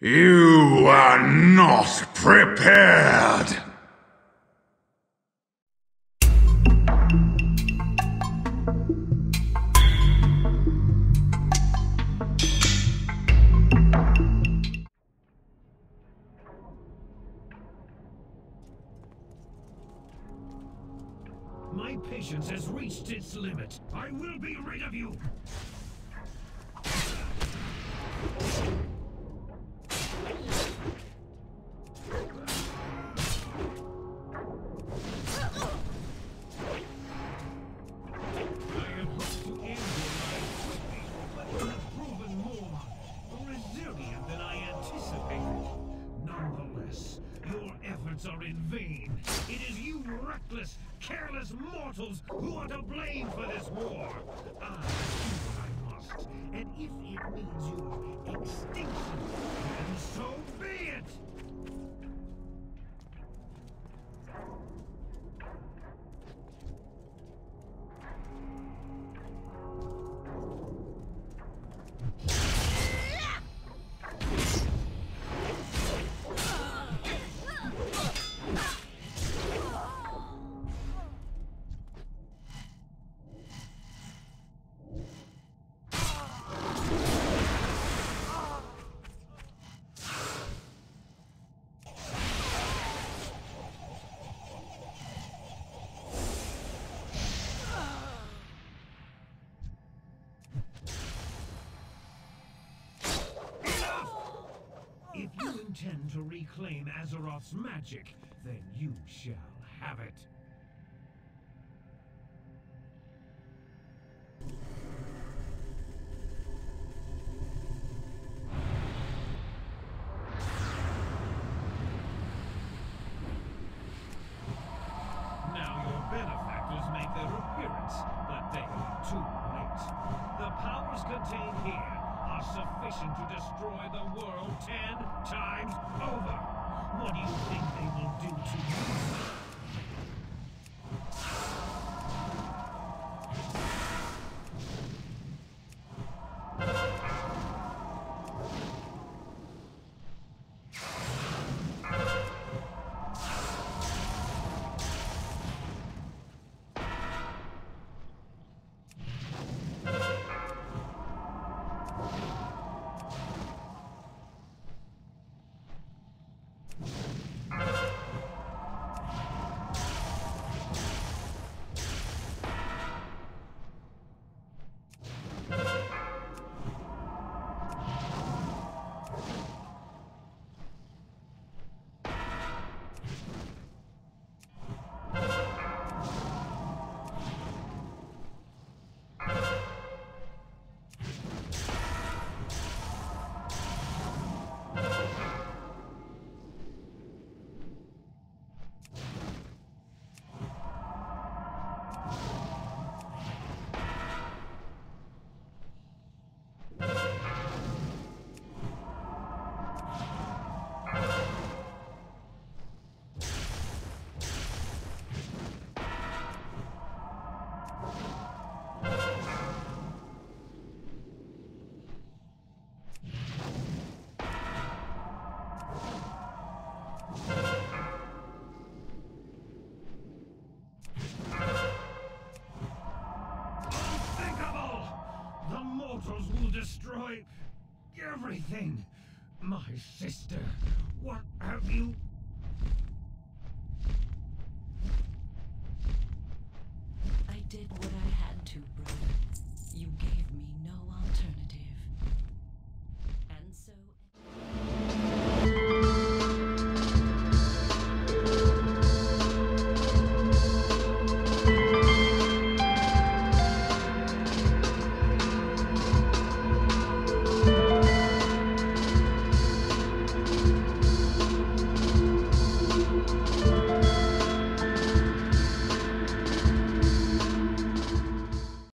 You are not prepared! My patience has reached its limit. I will be rid of you! Are in vain. It is you reckless, careless mortals who are to blame for this war. I do what I must, and if it means your extinction, then so be it! If you intend to reclaim Azeroth's magic, then you shall have it. Now your benefactors make their appearance, but they are too late. The powers contained here are sufficient to destroy the world 10 times over. What do you think they will do to you? Destroy everything. My sister, what have you... I did what I had to, brother. You gave me no alternative. And so...